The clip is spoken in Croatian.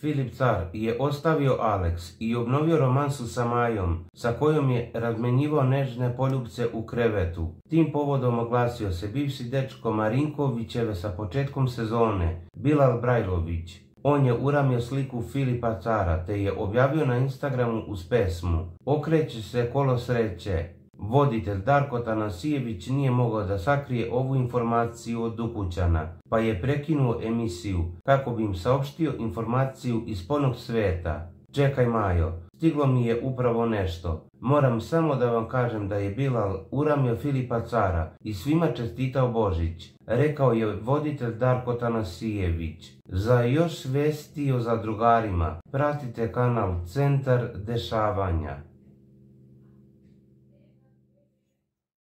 Filip Car je ostavio Alex i obnovio romansu sa Majom, sa kojom je razmenjivao nežne poljupce u krevetu. Tim povodom oglasio se bivši dečko Marinkovićeve sa početkom sezone, Bilal Brajlović. On je uramio sliku Filipa Cara te je objavio na Instagramu uz pesmu "Okreće se kolo sreće". Voditelj Darko Tanasijević nije mogao da sakrije ovu informaciju od ukućana, pa je prekinuo emisiju kako bi im saopštio informaciju iz polnog sveta. Čekaj Majo, stiglo mi je upravo nešto. Moram samo da vam kažem da je Bilal uramio Filipa Cara i svima čestitao Božić, rekao je voditelj Darko Tanasijević. Za još vesti o zadrugarima pratite kanal Centar dešavanja.